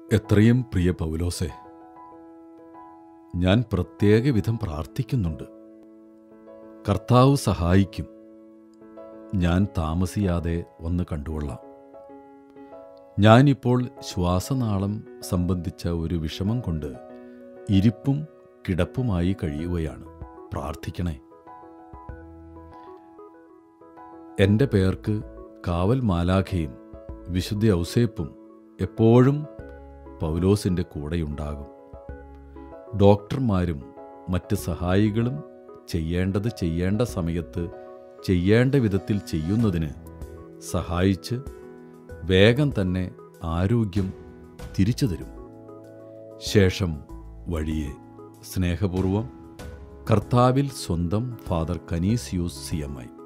എത്രയും പ്രിയ പൗലോസേ, ഞാൻ പ്രത്യേക വിധം പ്രാർത്ഥിക്കുന്നുണ്ട്. കർത്താവ് സഹായിക്കും. ഞാൻ താമസിയാതെ വന്ന് കണ്ടുകൊള്ളാം. ഞാനിപ്പോൾ ശ്വാസനാളം സംബന്ധിച്ച ഒരു വിഷമം കൊണ്ട് ഇരിപ്പും കിടപ്പുമായി കഴിയുകയാണ്. പ്രാർത്ഥിക്കണേ. എൻ്റെ പേർക്ക് കാവൽ മാലാഖയും വിശുദ്ധ ഔസേപ്പും എപ്പോഴും പൗലോസിൻ്റെ കൂടെയുണ്ടാകും. ഡോക്ടർമാരും മറ്റ് സഹായികളും ചെയ്യേണ്ടത് ചെയ്യേണ്ട സമയത്ത് ചെയ്യേണ്ട വിധത്തിൽ ചെയ്യുന്നതിന് സഹായിച്ച് വേഗം തന്നെ ആരോഗ്യം തിരിച്ചു തരും. ശേഷം വഴിയെ സ്നേഹപൂർവം കർത്താവിൽ സ്വന്തം ഫാദർ കനീസിയൂസ് CMI.